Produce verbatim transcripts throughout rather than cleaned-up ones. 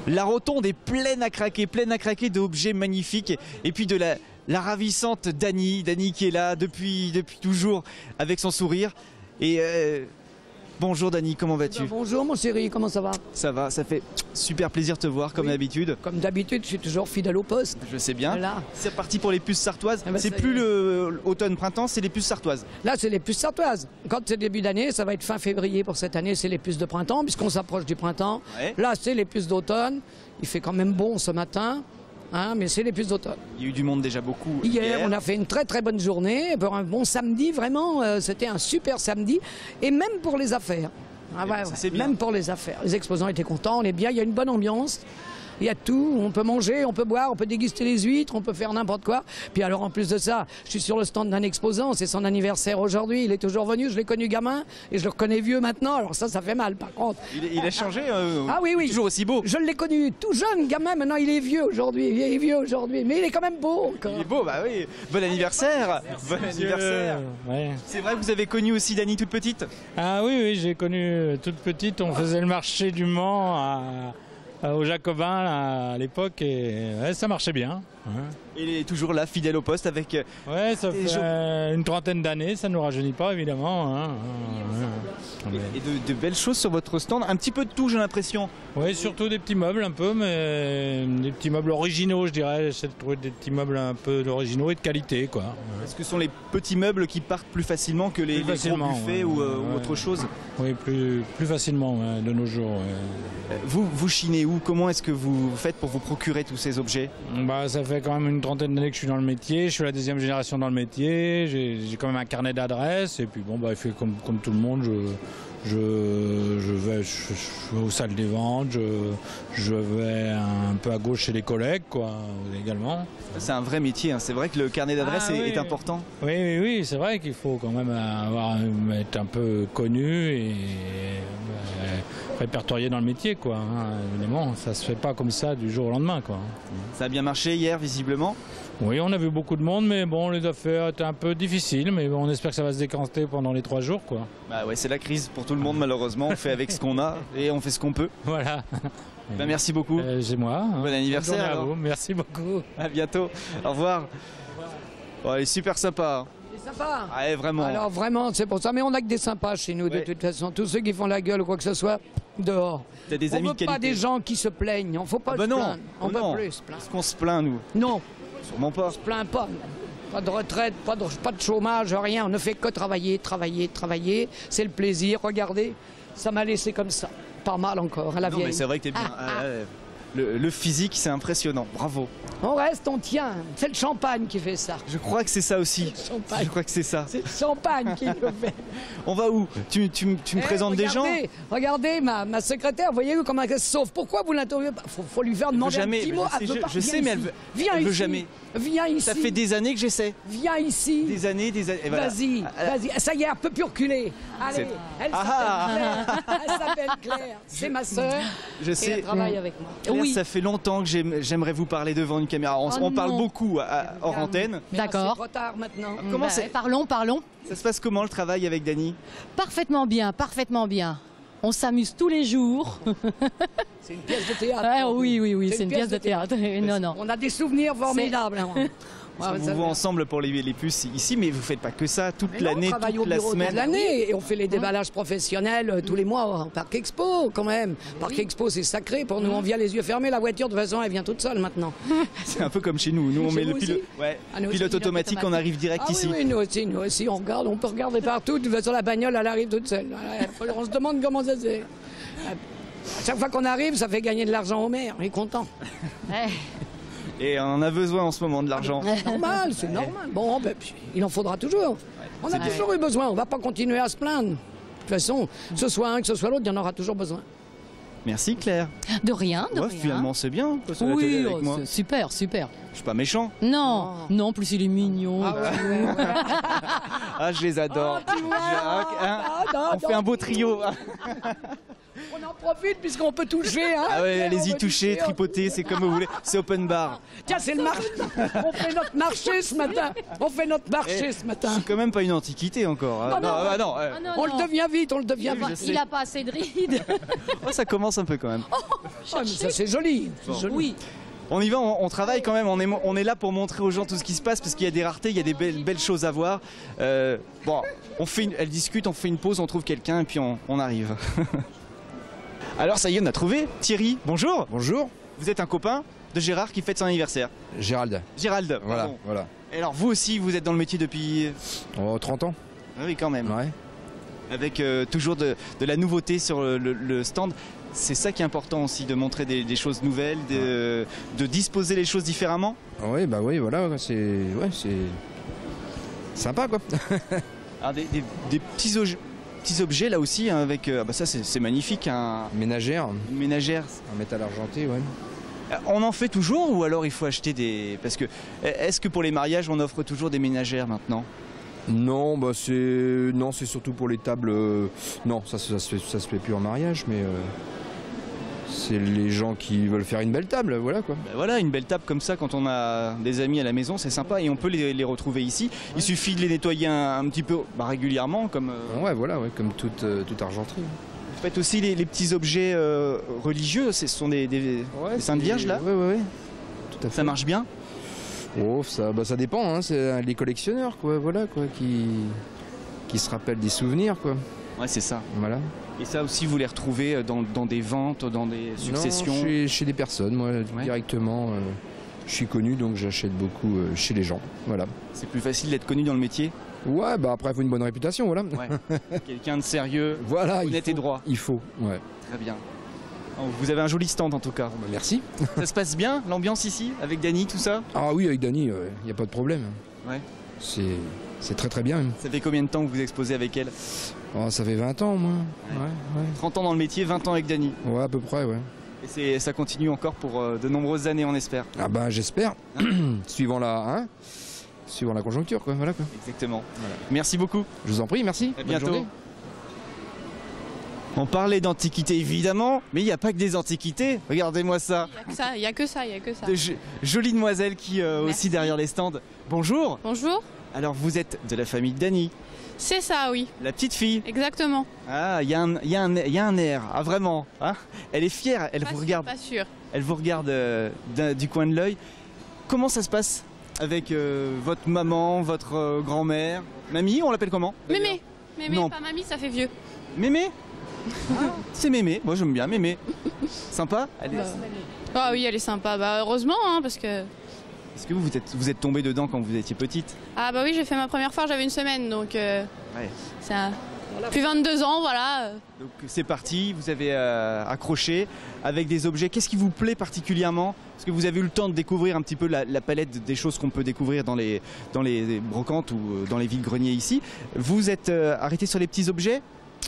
La rotonde est pleine à craquer, pleine à craquer d'objets magnifiques. Et puis de la, la ravissante Dany, Dany qui est là depuis, depuis toujours avec son sourire. Et euh, bonjour Dany, comment vas-tu? Ben bonjour mon chéri, comment ça va? Ça va, ça fait super plaisir de te voir comme oui. d'habitude. Comme d'habitude, je suis toujours fidèle au poste. Je sais bien. Voilà. C'est reparti pour les puces sartoises. Ah ben c'est plus l'automne-printemps, c'est les puces sartoises. Là, c'est les puces sartoises. Quand c'est début d'année, ça va être fin février pour cette année, c'est les puces de printemps, puisqu'on s'approche du printemps. Ouais. Là, c'est les puces d'automne. Il fait quand même bon ce matin. Hein, mais c'est les puces d'automne. Il y a eu du monde déjà beaucoup. Hier, hier. on a fait une très très bonne journée. Pour un bon samedi, vraiment, euh, c'était un super samedi. Et même pour les affaires. Ah ouais, ça, ouais. Même pour les affaires. Les exposants étaient contents, on est bien, il y a une bonne ambiance. Il y a tout, on peut manger, on peut boire, on peut déguster les huîtres, on peut faire n'importe quoi. Puis alors en plus de ça, je suis sur le stand d'un exposant, c'est son anniversaire aujourd'hui, il est toujours venu, je l'ai connu gamin et je le reconnais vieux maintenant, alors ça, ça fait mal par contre. Il, il a changé euh, Ah oui, oui. Toujours aussi beau. Je l'ai connu tout jeune gamin, maintenant il est vieux aujourd'hui, il est vieux aujourd'hui, mais il est quand même beau encore. Il est beau, bah oui. Bon anniversaire. Merci, bon anniversaire. Ouais. C'est vrai que vous avez connu aussi Dany toute petite? Ah oui, oui, j'ai connu toute petite, on faisait le marché du Mans à... aux Jacobins là, à l'époque et ouais, ça marchait bien. Ouais. Il est toujours là, fidèle au poste avec... Ouais, ça fait euh, une trentaine d'années, ça ne nous rajeunit pas évidemment. Hein. Ouais. Et, et de, de belles choses sur votre stand, un petit peu de tout j'ai l'impression. Oui, surtout des petits meubles un peu, mais des petits meubles originaux je dirais, j'essaie de trouver des petits meubles un peu originaux et de qualité quoi. Ouais. Est-ce que ce sont les petits meubles qui partent plus facilement que les, les gros buffets ouais, ou, euh, ouais, ou autre chose? Oui, plus, plus facilement ouais, de nos jours. Ouais. Vous, vous chinez où? Comment est-ce que vous faites pour vous procurer tous ces objets? Bah, ça fait quand même une trentaine d'années que je suis dans le métier, je suis la deuxième génération dans le métier, j'ai quand même un carnet d'adresses et puis bon, bah, fait comme, comme tout le monde, je, je, je, vais, je, je vais aux salles des ventes, je, je vais un peu à gauche chez les collègues quoi, également. C'est un vrai métier, hein. C'est vrai que le carnet d'adresses ah, est, oui. est important. Oui, oui, oui, c'est vrai qu'il faut quand même avoir, être un peu connu et euh, répertorié dans le métier, quoi. Hein. Évidemment, ça se fait pas comme ça du jour au lendemain, quoi. Ça a bien marché hier, visiblement? Oui, on a vu beaucoup de monde, mais bon, les affaires étaient un peu difficiles, mais bon, on espère que ça va se décanter pendant les trois jours, quoi. Bah ouais, c'est la crise pour tout le monde, malheureusement. On fait avec ce qu'on a et on fait ce qu'on peut. Voilà. Bah, merci beaucoup. Euh, c'est moi. Hein. Bon anniversaire. À vous. Merci beaucoup. À bientôt. Au revoir. Bon, elle est super sympa. Hein. C'est sympa. Ah, ouais, vraiment. Alors vraiment, c'est pour ça. Mais on a que des sympas chez nous, ouais. De toute façon. Tous ceux qui font la gueule ou quoi que ce soit, dehors. T'as des on amis veut de pas qualité. Des gens qui se plaignent. On faut pas ah bah se non. plaindre. On oh veut non. plus se plaindre. Est-ce qu'on se plaint, nous? Non. Sûrement pas. On se plaint pas. Pas de retraite, pas de, pas de chômage, rien. On ne fait que travailler, travailler, travailler. C'est le plaisir. Regardez, ça m'a laissé comme ça. Pas mal encore, à la non, vieille. mais c'est vrai que t'es bien. Ah, ah. Ah, le, le physique, c'est impressionnant. Bravo. On reste, on tient. C'est le champagne qui fait ça. Je crois que c'est ça aussi. Je crois que c'est ça. C'est le champagne qui le fait. On va où? Tu, tu, tu me eh, présentes des gens? Regardez, ma, ma secrétaire, voyez-vous comment elle se sauve. Pourquoi vous l'interviewez pas? faut, faut lui faire demander jamais, un petit mot. Je sais, je, je sais mais elle veut, Viens elle ici. veut jamais. Viens ici. Ça fait des années que j'essaie. Viens ici. Des années, des années. Voilà. Vas-y, vas-y. Ça y est, elle peut plus reculer. Allez, elle ah s'appelle Claire. Elle s'appelle Claire. C'est ma sœur. Je sais. Elle travaille mmh. avec moi. Claire, oui. Ça fait longtemps que j'aimerais vous parler devant une caméra. On, oh on parle non. beaucoup à, hors antenne. D'accord. C'est trop tard maintenant. Comment bah, c'est Parlons, parlons. Ça se passe comment le travail avec Dany? Parfaitement bien, parfaitement bien. On s'amuse tous les jours. C'est une pièce de théâtre. Ah, oui, oui, oui, c'est une, une pièce de théâtre. théâtre. Non, non. On a des souvenirs formidables. Ouais, vous vous ensemble pour les, les puces ici, mais vous faites pas que ça toute l'année, toute la semaine. l'année et on fait les déballages professionnels euh, tous les mois au Parc Expo quand même. Parc oui. Expo c'est sacré pour nous, on vient les yeux fermés, la voiture de toute façon elle vient toute seule maintenant. C'est un peu comme chez nous, nous on chez met le pilote, ouais, ah, pilote aussi, automatique, on arrive direct ah, ici. Oui, oui, nous aussi, nous aussi on regarde, on peut regarder partout, de toute façon la bagnole elle arrive toute seule. On se demande comment ça se fait. À chaque fois qu'on arrive, ça fait gagner de l'argent au maire, on est content. Et on en a besoin en ce moment de l'argent. C'est normal, c'est normal. Bon, ben, il en faudra toujours. Ouais, on a toujours eu besoin, on ne va pas continuer à se plaindre. De toute façon, que ce soit un, que ce soit l'autre, il y en aura toujours besoin. Merci Claire. De rien, de ouais, rien. Finalement c'est bien. Oui, avec oh, moi. super, super. Je suis pas méchant. Non, oh. non, plus il est mignon. Ah, ouais. Ah je les adore. Oh, tu vois, hein, non, non, on non, fait un beau trio. On en profite puisqu'on peut toucher. Hein. Ah ouais, On allez-y, peut touchez, toucher, tripoter, c'est comme vous voulez. C'est open bar. Tiens, c'est le marché. On fait notre marché ce matin. On fait notre marché Eh, ce matin. C'est quand même pas une antiquité encore. hein. Non, non, ah non, ouais. Ah non, On non. le devient vite, on le devient Oui, je vite. sais. Il n'a pas assez de rides. Oh, ça commence un peu quand même. Ah, mais ça c'est joli. c'est joli. Oui. On y va, on, on travaille quand même, on est, on est là pour montrer aux gens tout ce qui se passe parce qu'il y a des raretés, il y a des belles, belles choses à voir. Euh, bon, on fait une, elle discute, on fait une pause, on trouve quelqu'un et puis on, on arrive. Alors ça y est, on a trouvé Thierry, bonjour. Bonjour, Vous êtes un copain de Gérard qui fête son anniversaire. Gérald. Gérald, Voilà, pardon. voilà. Et alors vous aussi, vous êtes dans le métier depuis... Oh, trente ans. Ah oui, quand même. Ouais. Avec euh, toujours de, de la nouveauté sur le, le- le stand. C'est ça qui est important aussi, de montrer des, des choses nouvelles, de, de disposer les choses différemment. Oui, bah oui, voilà, c'est ouais, c'est sympa quoi. Alors des, des- des petits, oj- petits objets là aussi, hein, avec... euh, ah bah ça c'est c'est magnifique, un- Ménagère, une ménagère. un métal argenté, ouais. Euh, On en fait toujours ou alors il faut acheter des... Parce que est-ce que pour les mariages on offre toujours des ménagères maintenant? Non, bah c'est non, c'est surtout pour les tables. euh, Non, ça, ça, se fait, ça se fait plus en mariage, mais euh, c'est les gens qui veulent faire une belle table, voilà quoi. Ben voilà, une belle table comme ça quand on a des amis à la maison, c'est sympa et on peut les, les retrouver ici. Il suffit de les nettoyer un, un petit peu bah, régulièrement comme... euh, Ouais, voilà, ouais, comme toute, euh, toute argenterie. Vous faites aussi les, les petits objets euh, religieux, ce sont des, des, Ouais, des Saintes c'est- Vierges là. Ouais, ouais, ouais. Tout à fait. Ça marche bien? Oh, ça, bah, ça dépend, hein, c'est les collectionneurs quoi, voilà quoi, qui qui se rappellent des souvenirs quoi. Ouais, c'est ça. Voilà. Et ça aussi, vous les retrouvez dans, dans des ventes, dans des successions? Non, chez, chez des personnes, moi, Ouais. directement. euh, je suis connu, donc j'achète beaucoup euh, chez les gens. Voilà. C'est plus facile d'être connu dans le métier? Ouais, bah après, il faut une bonne réputation, voilà. Ouais. Quelqu'un de sérieux, Voilà, il honnête faut. et droit. Il faut, ouais. Très bien. Oh, vous avez un joli stand en tout cas. Bah, merci. Ça se passe bien, l'ambiance ici, avec Dany, tout ça? Ah oui, avec Dany, il n'y a pas de problème. Ouais. C'est c'est très très bien. même. Ça fait combien de temps que vous exposez avec elle? Oh, ça fait vingt ans, moi. Ouais, ouais. trente ans dans le métier, vingt ans avec Dany. Ouais, à peu près, ouais. Et c'est- ça continue encore pour euh, de nombreuses années, on espère. Ah bah, j'espère. Suivant la, hein, suivant la conjoncture, quoi. Voilà, quoi. Exactement. Voilà. Merci beaucoup. Je vous en prie, merci. À Bonne bientôt. journée. On parlait d'antiquité évidemment, mais il n'y a pas que des antiquités. Regardez-moi ça. Il y a que ça, il y a que ça, il y a que ça. De jo- jolies demoiselles qui euh, aussi Merci. derrière les stands. Bonjour. Bonjour. Alors vous êtes de la famille de Dany, C'est ça, oui, la petite fille. exactement. Ah, il y, a un- il y, a un- il y a un air. Ah vraiment. Hein, elle est fière. Elle Pas vous sûr, regarde. Pas sûr. Elle vous regarde euh, d'un- du coin de l'œil. Comment ça se passe avec euh, votre maman, votre euh, grand-mère, mamie, on l'appelle comment d'ailleurs? Mémé. Mémé, Non. pas mamie, ça fait vieux. Mémé. Ah, c'est Mémé. Moi j'aime bien Mémé. Sympa. Elle est- Ah oui, elle est sympa. Bah heureusement, hein, parce que. Est-ce que vous vous êtes, vous êtes tombée dedans quand vous étiez petite? Ah bah oui, j'ai fait ma première fois, j'avais une semaine, donc. euh, Ouais. Ça. Depuis vingt-deux ans, voilà. Donc c'est parti, vous avez euh, accroché avec des objets. Qu'est-ce qui vous plaît particulièrement? Parce que vous avez eu le temps de découvrir un petit peu la, la palette des choses qu'on peut découvrir dans les, dans les brocantes ou euh, dans les vides-greniers ici. Vous êtes euh, arrêté sur les petits objets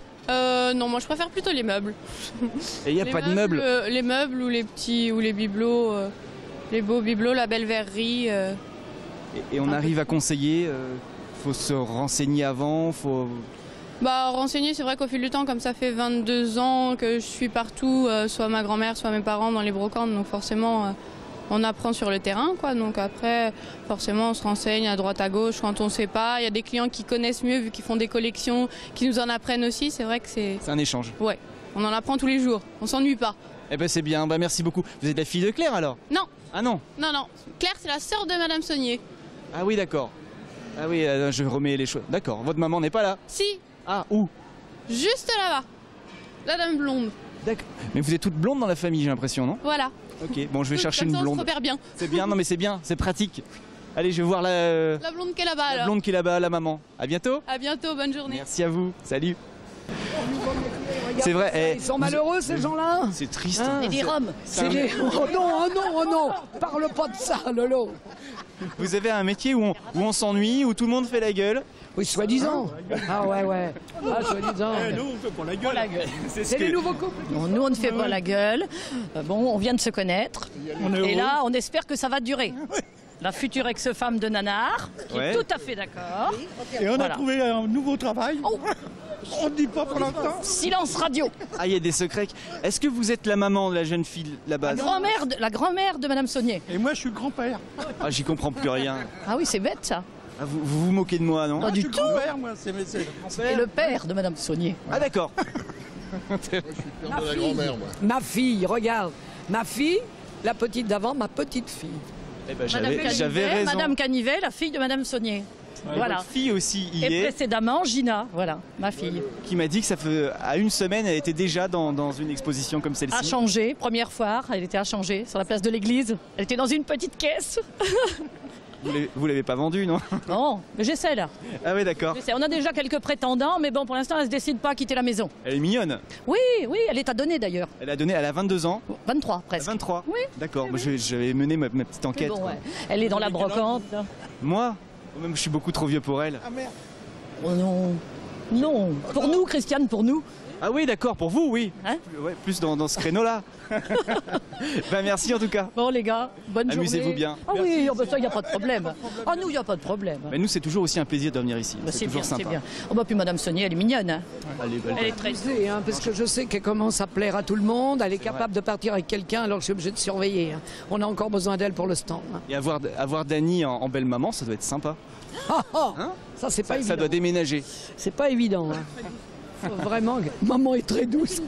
Euh, non, moi je préfère plutôt les meubles. et il n'y a Les pas de meubles. euh, les meubles ou les petits ou les bibelots, euh, les beaux bibelots, la belle verrerie. euh. Et, et on arrive à conseiller. euh, faut se renseigner avant. Faut... Bah renseigner, c'est vrai qu'au fil du temps, comme ça fait vingt-deux ans que je suis partout, euh, soit ma grand-mère, soit mes parents dans les brocantes, donc forcément euh, on apprend sur le terrain, quoi. Donc après, forcément, on se renseigne à droite à gauche quand on sait pas. Il y a des clients qui connaissent mieux vu qu'ils font des collections, qui nous en apprennent aussi. C'est vrai que c'est, C'est un échange. ouais, on en apprend tous les jours. On s'ennuie pas. Eh ben c'est bien. Bah merci beaucoup. Vous êtes la fille de Claire alors? Non, Ah non. non, non. Claire, c'est la sœur de Madame Saunier. Ah oui d'accord. Ah oui, euh, je remets les choses. D'accord. Votre maman n'est pas là? Si, Ah où? juste là-bas. La dame blonde. D'accord. Mais vous êtes toutes blondes dans la famille, j'ai l'impression, non? Voilà. Ok. Bon, je vais Toutes chercher comme une ça, on se blonde. repère bien. C'est bien, non mais c'est bien, c'est pratique. Allez, je vais voir la, La blonde qui est là-bas, la alors. blonde qui est là-bas, la maman. À bientôt. À bientôt, bonne journée. Merci à vous. Salut. Regarde C'est vrai, ça, eh, Ils sont vous- malheureux ces gens-là. C'est triste. Hein, Et des c'est- roms. C'est des... Oh non, oh non, oh non. Parle pas de ça, Lolo. Vous avez un métier où on, où on s'ennuie, où tout le monde fait la gueule. Oui, soi-disant. Ah ouais, ouais. Ah, soi-disant. C'est ce C'est les que- nouveaux couples. Non, nous, on ne fait pas la gueule. Euh, Bon, on vient de se connaître. Et là, on espère que ça va durer. La future ex-femme de Nanar, qui Ouais. est tout à fait d'accord. Et on Voilà. a trouvé un nouveau travail. Oh, On ne dit pas pour l'instant. Silence radio. Ah, il y a des secrets. Est-ce que vous êtes la maman de la jeune fille là-bas? La grand-mère de, la grand-mère de Madame Saunier. Et moi, je suis le grand-père. Ah, j'y comprends plus rien. Ah oui, c'est bête ça. Ah, vous, vous vous moquez de moi, non? Pas Je du suis tout. le grand-père, moi. C'est c'est- Et le père de Madame Saunier. Ah, d'accord. Ma fille, ma fille, regarde. Ma fille, la petite d'avant, ma petite fille. Eh ben, Madame j'avais j'avais Canivet, raison. Madame Canivet, la fille de Madame Saunier. Voilà. Votre fille aussi y Et est, précédemment, Gina, voilà, ma fille. qui m'a dit que ça fait à une semaine, elle était déjà dans, dans une exposition comme À celle-ci. changer, première foire, elle était à changer sur la place de l'église. Elle était dans une petite caisse. Vous l'avez- Vous l'avez pas vendue, non? Non, mais j'essaie là. Ah oui, d'accord. J'essaie. On a déjà quelques prétendants, mais bon, pour l'instant, elle se décide pas à quitter la maison. Elle est mignonne. Oui, oui, elle est à donner d'ailleurs. Elle a donné, elle a vingt-deux ans. vingt-trois À presque. vingt-trois. Oui. D'accord. Moi, je- J'avais mené ma, ma petite Mais enquête. bon, quoi. ouais. Elle est dans la brocante. Moi, même, je suis beaucoup trop vieux pour elle. Oh non. Non. Pour nous, Christiane, pour nous. Ah oui, d'accord. Pour vous, oui. Hein Ouais, plus dans, dans ce créneau-là. Ben merci en tout cas. Bon, les gars, bonne journée. Amusez-vous bien. Ah oui, oh, bah, ça, il n'y a pas de problème. Ah, nous, il n'y a pas de problème. Mais nous, c'est toujours aussi un plaisir de venir ici. Bah, c'est c'est toujours bien, c'est sympa. bien. Oh, bah, puis Madame Saunier, elle est mignonne. Hein. Allez, belle Elle est très. Abusée, hein, parce que je sais qu'elle commence à plaire à tout le monde. Elle est capable de partir avec quelqu'un, alors je suis obligé de surveiller. hein. On a encore besoin d'elle pour le stand. hein. Et avoir, avoir Dany en, en belle maman, ça doit être sympa. Ah, ah, Hein ça, c'est pas Ça, ça évident. doit déménager. C'est pas évident. hein. Faut vraiment. que- Maman est très douce.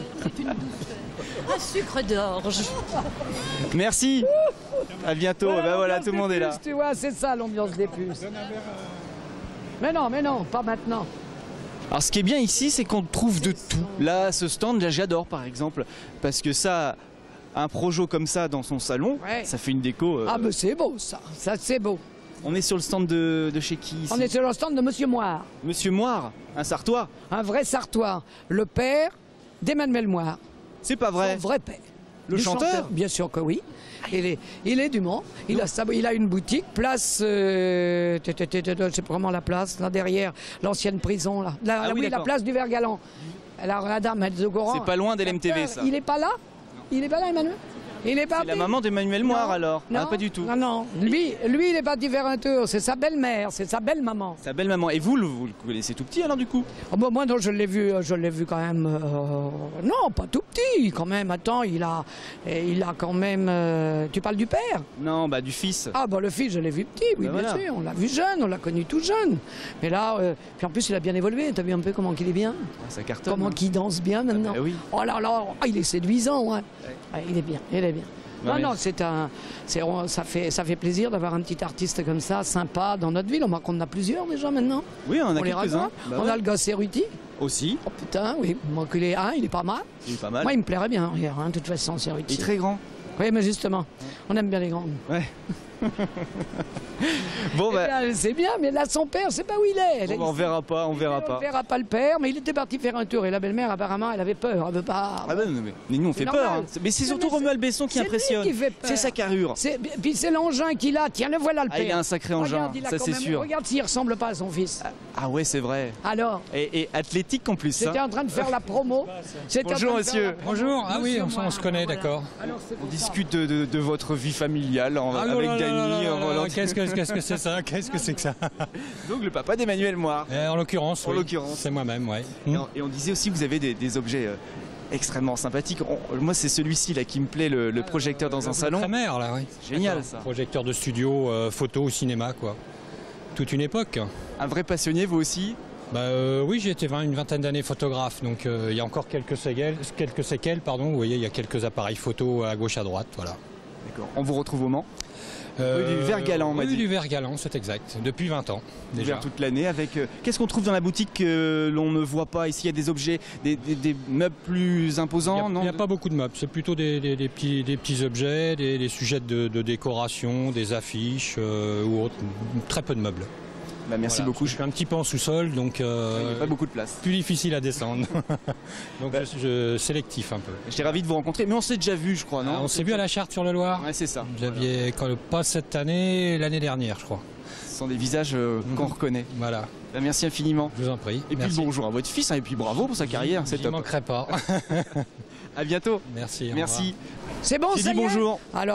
Un sucre d'orge. Merci. À bientôt. Ben voilà, tout le monde est là. Tu vois, c'est ça l'ambiance des puces. Mais non, mais non, pas maintenant. Alors ce qui est bien ici, c'est qu'on trouve de tout. Là, ce stand, là, j'adore par exemple, parce que ça, un projo comme ça dans son salon, Ouais. ça fait une déco. euh, Ah, mais c'est beau, ça. Ça, c'est beau. On est sur le stand de, de chez qui ici? On est sur le stand de Monsieur Moire, Monsieur Moire, un Sartois. un vrai Sartois, le père d'Emmanuel Moire. C'est pas vrai. Son vrai père. Le Du chanteur Bien sûr que oui. Il est, il est du Mans. Il a, sa- il a une boutique, place. Euh, t- t- t- t- je sais pas comment la place, là derrière l'ancienne prison. Là. La, Ah oui, oui, la d'accord. place du Vergalan. Alors la dame, elle est au courant. C'est pas loin d'L M T V, ça. Il est pas là Il est pas là, Emmanuel Il est pas C'est la appelé maman d'Emmanuel Moire Non, alors? Non, Ah, pas du tout. Non, non. Lui, lui, il est parti faire un tour. C'est sa belle-mère, c'est sa belle-maman. Sa belle maman. Et vous, le- vous le connaissez tout petit alors du coup? Oh, bah, moi, non, je l'ai vu, je l'ai vu quand même. euh, non, pas tout petit, quand même. Attends, il a, il a quand même. euh, tu parles du père? Non, bah du fils. Ah, bah le fils, je l'ai vu petit, oui, Ben bien voilà. sûr. On l'a vu jeune, on l'a connu tout jeune. Mais là, euh, puis en plus, il a bien évolué. T'as vu un peu comment qu'il est bien? Ça cartonne. Comment hein. qu'il danse bien maintenant? bah oui. Oh là là, ah, il est séduisant, hein. Ah, il est bien, il est bien. Non, Non, mais- non, c'est un, c'est, on- ça fait, ça fait plaisir d'avoir un petit artiste comme ça, sympa, dans notre ville. On voit qu'on en a plusieurs déjà maintenant. Oui, on en a on les quelques-uns. regarde. Bah on ouais. a le gosse Cerruti. Aussi. Oh putain, oui. Moi, qu'il est, hein, il est pas mal. Il est pas mal. Moi, il me plairait bien, regarde, hein, de toute façon, Cerruti. Il est très grand. Oui, mais justement, on aime bien les grands. Ouais. Bon, Eh bah, bien, c'est bien, mais là, son père, c'est pas où il est. bon, bah, on verra pas, on verra On pas. verra pas le père, mais il était parti faire un tour. Et la belle-mère, apparemment, elle avait peur. Elle veut pas. Ah bah, non, mais, mais nous on fait normal. peur. hein. Mais c'est Non, surtout mais c'est- Romuald Besson qui c'est lui impressionne. qui fait peur. C'est sa carrure. C'est- Puis c'est l'engin qu'il a. Tiens, le voilà le Ah, père. il a un sacré engin, Regarde, il a ça quand c'est même- sûr. Regarde s'il ressemble pas à son fils. Ah ouais, c'est vrai. Alors, Et, et athlétique en plus. c'était hein. en train de faire la promo. C'était en Bonjour train de faire monsieur. la promo. Bonjour, ah oui, on, Monsieur on Moire, se connaît, voilà. d'accord. Alors, c'est On pour ça. discute de, de- de votre vie familiale en- Ah, avec là, là, Dany. là, là, en là, volant. Qu'est-ce que qu'est-ce que c'est ça? Qu'est-ce que c'est que ça? Donc le papa d'Emmanuel Moire. Eh, En l'occurrence, En oui. l'occurrence. C'est moi-même, ouais. Et, Hmm. on, et on disait aussi que vous avez des, des objets euh, extrêmement sympathiques. On- moi c'est celui-ci là qui me plaît, le, le projecteur dans un salon. Très mère, là, oui. Génial D'accord. ça. Projecteur de studio, euh, photo, cinéma, quoi. Toute une époque. Un vrai passionné vous aussi. Bah, euh, oui, j'ai été vingt- une vingtaine d'années photographe, donc euh, il y a encore quelques séquelles, quelques séquelles, pardon. Vous voyez, il y a quelques appareils photo à gauche, à droite, voilà. D'accord. On vous retrouve au Mans. Rue du Vert-Galant, on m'a Rue dit. du Vert-Galant, c'est exact. Depuis vingt ans, déjà. Ouvert toute l'année avec. euh, Qu'est-ce qu'on trouve dans la boutique que l'on ne voit pas ici? Il y a des objets, des, des- des meubles plus imposants, Il non n'y a, pas beaucoup de meubles, c'est plutôt des, des- des petits, des petits objets, des, des sujets de, de décoration, des affiches euh, ou autres. Très peu de meubles. Bah, merci Voilà. beaucoup. Je suis un petit peu en sous-sol, donc euh, Il n'y a pas beaucoup de place. plus difficile à descendre. donc Bah. je, je sélectif un peu. J'étais ravi de vous rencontrer, mais on s'est déjà vu, je crois, non? Ah, on s'est vu à la Charte sur le Loir. Ouais, c'est ça. Vous aviez quand- pas cette année, l'année dernière, je crois. Ce sont des visages euh, qu'on Mhm. reconnaît. Voilà, Bah, merci infiniment. je vous en prie. Et puis Merci. bonjour à votre fils, hein, et puis bravo pour sa carrière, c'est J'y top. manquerai pas. À bientôt. Merci. au Merci. C'est bon, J'ai ça dit y est bonjour. Alors,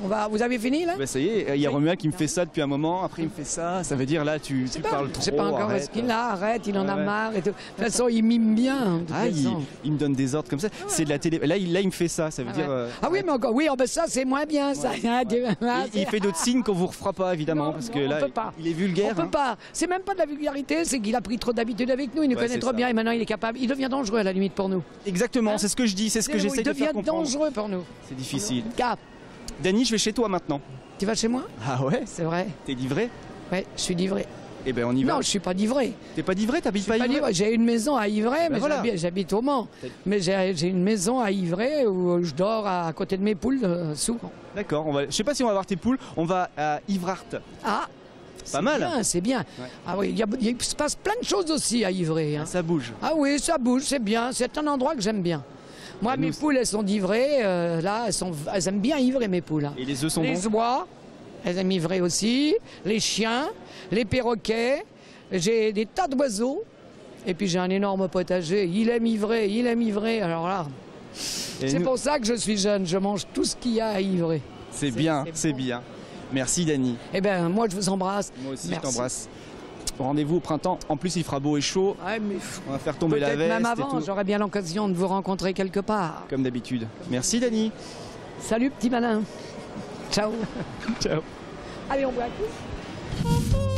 On va, vous avez fini là? Bah ça y est, il y a Oui. Romuald qui me fait ça depuis un moment, après il me fait ça, ça veut dire là tu, tu pas, parles je trop. sais pas encore arrête. ce qu'il a, arrête, il en a Ouais. marre et tout. De toute façon, il mime bien. de toute Ah, il, façon. il me donne des ordres comme ça. C'est de la télé. Là, il, là, il me fait ça. Ça veut Ah, dire. ouais. euh, Ah oui, mais encore, oui, oh, ben ça c'est moins bien ça. Ah, tu- ah, il, il fait d'autres signes qu'on vous refera pas évidemment Non, parce non, que on là, peut pas. il est vulgaire. On peut hein. pas. C'est même pas de la vulgarité, c'est qu'il a pris trop d'habitude avec nous. Il nous Ouais, connaît c'est trop ça. bien et maintenant il est capable. Il devient dangereux à la limite pour nous. Exactement. Hein? C'est ce que je dis. C'est ce que Il j'essaie de devient faire comprendre. dangereux pour nous. C'est difficile. Cap, Dany, je vais chez toi maintenant. tu vas chez moi? Ah ouais. C'est vrai. T'es livré? Ouais, je suis livré. Eh ben on y va. Non, je suis pas livré. T'es pas livré? T'habites pas Pas livré? livré. J'ai une maison à Ivray, mais voilà. j'habite- j'habite au Mans. Mais j'ai j'ai une maison à Ivray où je dors à, à côté de mes poules euh, souvent. D'accord. On va. Je sais pas si on va voir tes poules. On va à Ivrart. Ah, c'est mal. bien, c'est bien. Ouais. Ah oui, il y a- il se passe plein de choses aussi à Ivray. hein. Ça bouge. Ah oui, ça bouge, c'est bien. C'est un endroit que j'aime bien. Moi, Ah, mes nous, poules, elles sont d'Ivray. euh, là, elles, sont, elles aiment bien Ivray, mes poules. hein. Et les œufs sont Les bons. oies, elles aiment Ivray aussi. Les chiens, les perroquets. J'ai des tas d'oiseaux. Et puis j'ai un énorme potager. Il aime Ivray, il aime Ivray. Alors là, Et c'est nous- pour ça que je suis jeune. Je mange tout ce qu'il y a à Ivray. C'est bien. c'est C'est bon. bien. Merci Dany. Eh bien, moi, je vous embrasse. Moi aussi Merci. je t'embrasse. Rendez-vous au printemps. En plus il fera beau et chaud. Ouais, mais On va faire tomber la peut-être veste même et avant, tout. j'aurai bien l'occasion de vous rencontrer quelque part. Comme d'habitude. Merci Dany. Salut, petit malin. Ciao. Ciao. Allez, on boit un coup.